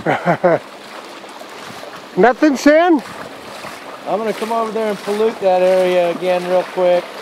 Nothing, Sin? I'm gonna come over there and pollute that area again real quick.